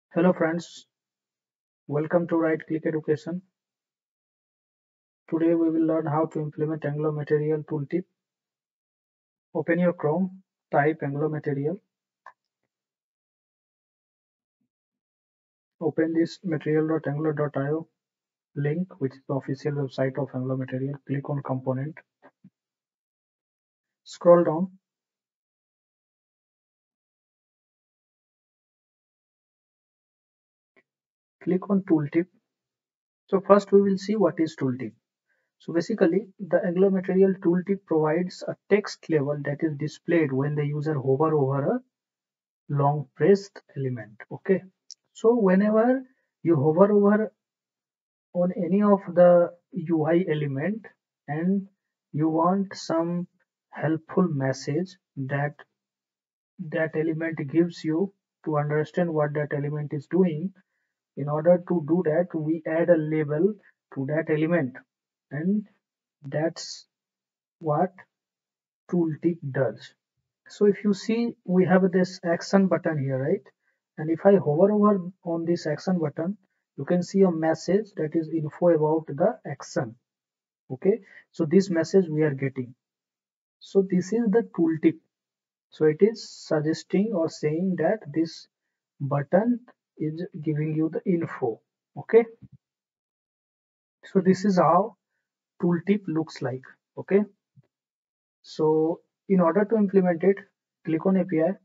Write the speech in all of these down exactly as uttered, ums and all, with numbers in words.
Hello friends, welcome to Right Click Education. Today we will learn how to implement Angular Material Tooltip. Open your Chrome, type Angular Material, open this material.angular dot i o link which is the official website of Angular Material. Click on component, scroll down, click on Tooltip. So first we will see what is Tooltip. So basically the Angular Material Tooltip provides a text label that is displayed when the user hover over a long pressed element. Okay, so whenever you hover over on any of the U I element and you want some helpful message that that element gives you to understand what that element is doing. In order to do that, we add a label to that element, and that's what tooltip does. So if you see, we have this action button here, right? And if I hover over on this action button, you can see a message that is info about the action. Okay, so this message we are getting. So this is the tooltip. So it is suggesting or saying that this button is giving you the info. Okay, so this is how tooltip looks like. Okay, so in order to implement it, click on A P I,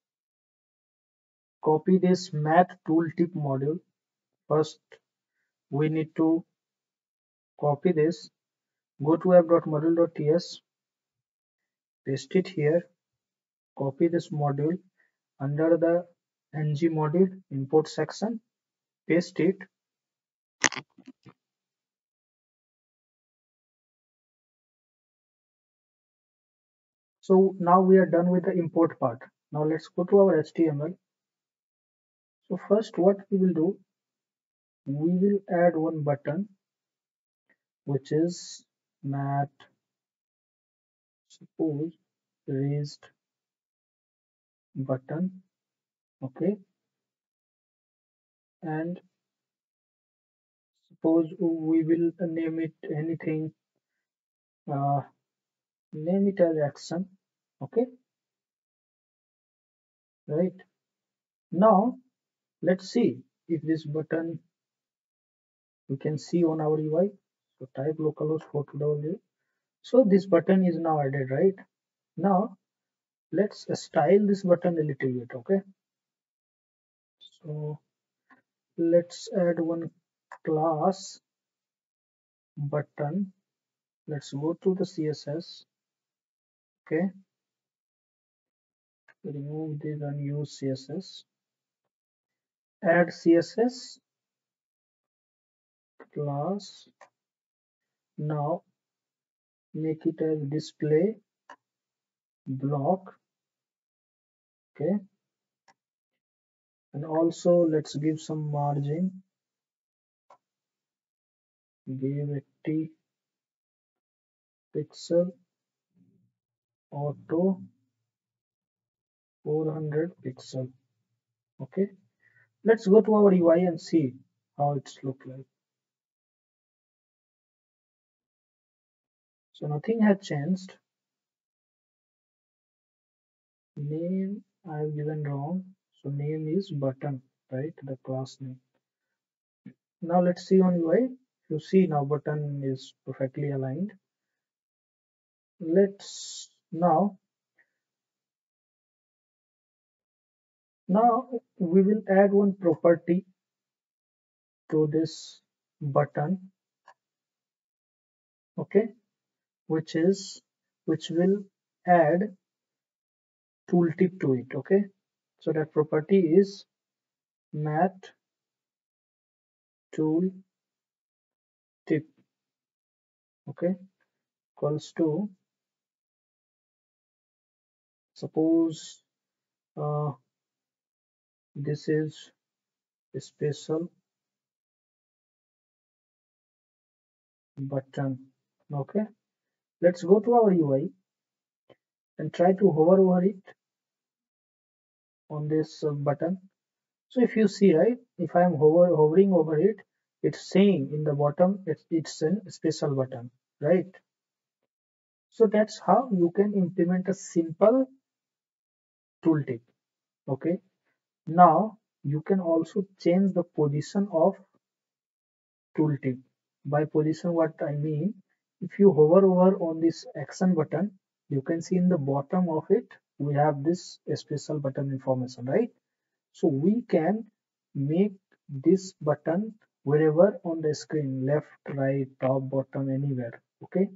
copy this math tooltip module. First we need to copy this, go to app.module.ts, paste it here, copy this module under the ng module import section, paste it. So now we are done with the import part. Now let's go to our H T M L. So first what we will do, we will add one button which is mat suppose raised button. Okay, and suppose we will name it anything, uh, name it as action. Okay, right. Now let's see if this button we can see on our U I. So type localhost four two zero zero. So this button is now added, right? Now let's style this button a little bit. Okay, so let's add one class button. Let's go to the C S S. Okay, remove this unused C S S, add C S S class. Now make it as display block. Okay, and also let's give some margin, give eighty pixel, auto four hundred pixel. Okay, let's go to our U I and see how it's look like. So nothing has changed. Name I've given wrong, so name is button, right? The class name. Now let's see on U I. You see now button is perfectly aligned. Let's now now we will add one property to this button. Okay, which is which will add tooltip to it. Okay, so that property is mat tooltip. Okay, equals to, suppose uh, this is a special button. Okay, let's go to our U I and try to hover over it on this uh, button. So if you see, right, if I am hover, hovering over it, it's saying in the bottom it's, it's a special button, right? So that's how you can implement a simple tooltip. Okay. Now you can also change the position of tooltip. By position, what I mean, if you hover over on this action button, you can see in the bottom of it, we have this special button information, right? So we can make this button wherever on the screen, left, right, top, bottom, anywhere. Okay.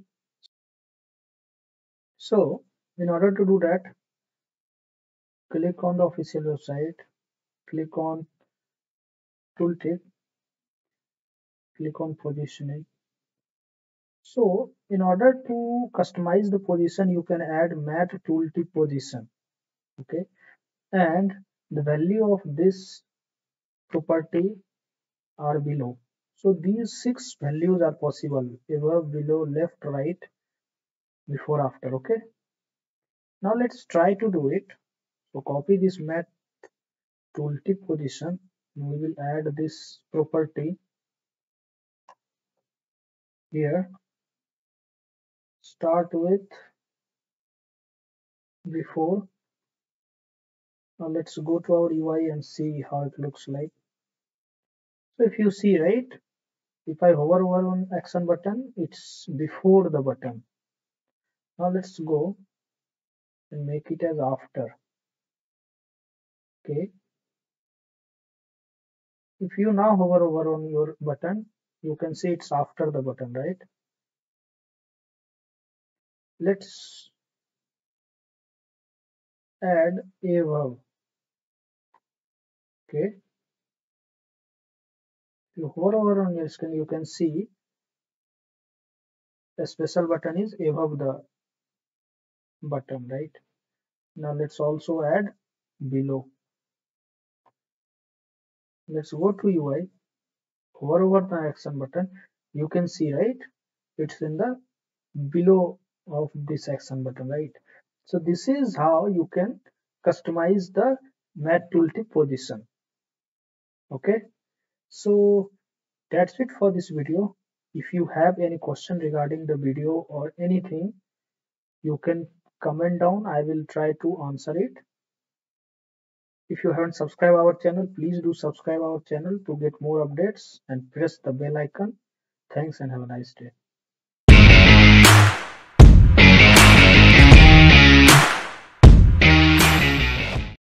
So in order to do that, click on the official website, click on tooltip, click on positioning. So in order to customize the position, you can add mat tooltip position. Okay. And the value of this property are below. So these six values are possible: above, below, left, right, before, after. Okay. Now let's try to do it. So copy this mat tooltip position. We will add this property here. Start with before. Now let's go to our U I and see how it looks like. So if you see, right, if I hover over on action button, it's before the button. Now let's go and make it as after. Okay. If you now hover over on your button, you can see it's after the button, right? Let's add a verb. Okay. If you hover over on your screen, you can see the special button is above the button, right? Now let's also add below. Let's go to U I, hover over the action button. You can see, right, it's in the below of this action button, right? So this is how you can customize the mat tooltip position. Okay. So that's it for this video. If you have any question regarding the video or anything, you can comment down. I will try to answer it. If you haven't subscribed our channel, please do subscribe our channel to get more updates and press the bell icon. Thanks and have a nice day.